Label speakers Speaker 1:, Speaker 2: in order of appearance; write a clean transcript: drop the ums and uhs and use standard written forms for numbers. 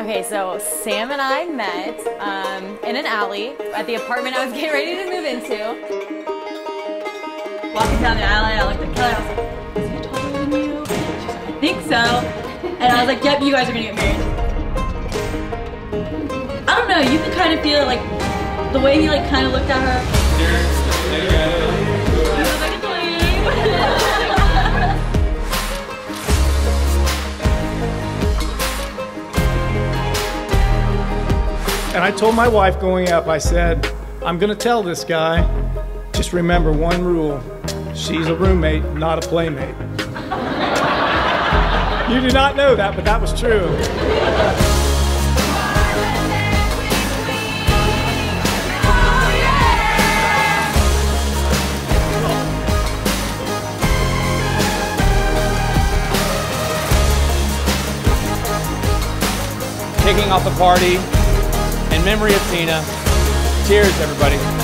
Speaker 1: Okay, so Sam and I met in an alley at the apartment I was getting ready to move into. Walking down the alley, I looked at Kelly, I was like, is he taller than you? She's like, I think so. And I was like, yep, you guys are gonna get married. I don't know, you can kind of feel it, like, the way he like kind of looked at her.
Speaker 2: And I told my wife going up, I said, I'm gonna tell this guy, just remember one rule, she's a roommate, not a playmate. You do not know that, but that was true.
Speaker 3: Kicking off the party in memory of Tina. Cheers, everybody.